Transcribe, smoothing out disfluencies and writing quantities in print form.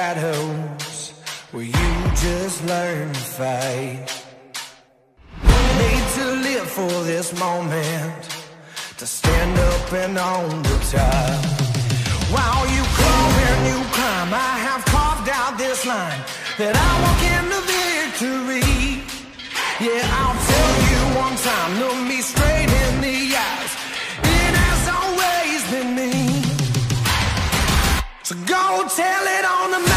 shadows where you just learn to fight. Made to live for this moment, to stand up and on the top. While you crawl and you climb, I have carved out this line that I walk into victory. Yeah, I'll tell you one time, look me straight in the eyes, it has always been me. So go tell it on the